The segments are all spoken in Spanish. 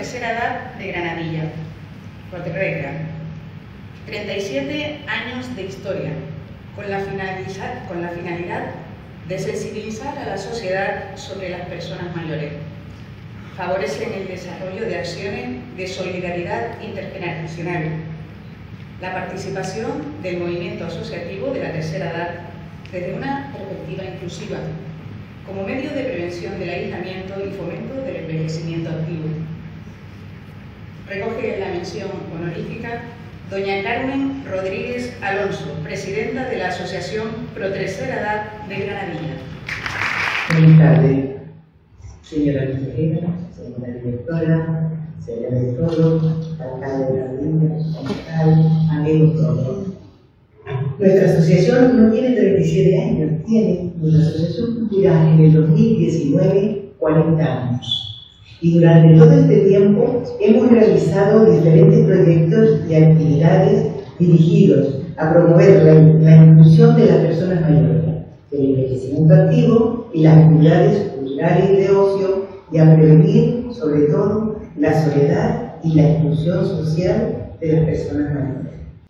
tercera edad de Granadilla. Protreca. 37 años de historia, con la finalidad de sensibilizar a la sociedad sobre las personas mayores. Favorecen el desarrollo de acciones de solidaridad intergeneracional, la participación del movimiento asociativo de la tercera edad desde una perspectiva inclusiva, como medio de prevención del aislamiento y fomento del envejecimiento activo. Recoge la mención honorífica doña Carmen Rodríguez Alonso, presidenta de la Asociación Pro Tercera Edad de Granadilla. Buenas tardes, señora consejera, señora directora, señora director, alcalde de Granadilla, concejal, amigos todos. Nuestra asociación no tiene 37 años, tiene nuestra asociación cultural en el 2019 40 años. Y durante todo este tiempo hemos realizado diferentes proyectos y actividades dirigidos a promover la inclusión de las personas mayores, el envejecimiento activo y las actividades culturales y de ocio, y a prevenir, sobre todo, la soledad y la exclusión social de las personas mayores.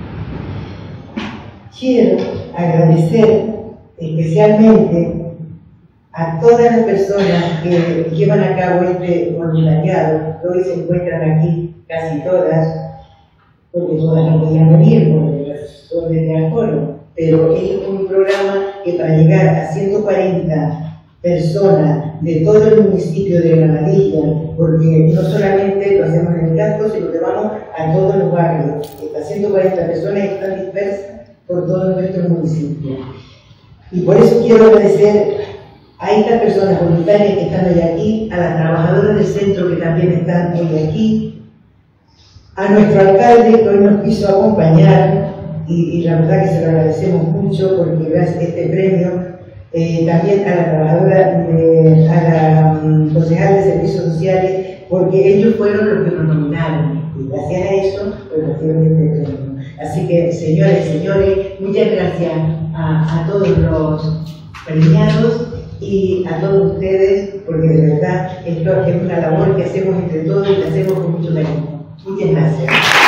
Quiero agradecer especialmente a todas las personas que llevan a cabo este voluntariado, que hoy se encuentran aquí casi todas, porque todas no podían venir porque son de aforo, pero este es un programa que para llegar a 140 personas de todo el municipio de Granadilla, porque no solamente lo hacemos en el casco, sino que vamos a todos los barrios. Estas 140 personas están dispersas por todo nuestro municipio. Y por eso quiero agradecer a estas personas voluntarias que están hoy aquí, a las trabajadoras del centro que también están hoy aquí, a nuestro alcalde que hoy nos quiso acompañar, y la verdad que se lo agradecemos mucho porque gracias a este premio, también a la trabajadora, a la concejal de Servicios Sociales, porque ellos fueron los que nos nominaron, y gracias a eso pues recibieron este premio. Así que, señoras y señores, muchas gracias a todos los premiados y a todos ustedes, porque de verdad esto es una labor que hacemos entre todos y que hacemos con mucho cariño. Muchas gracias.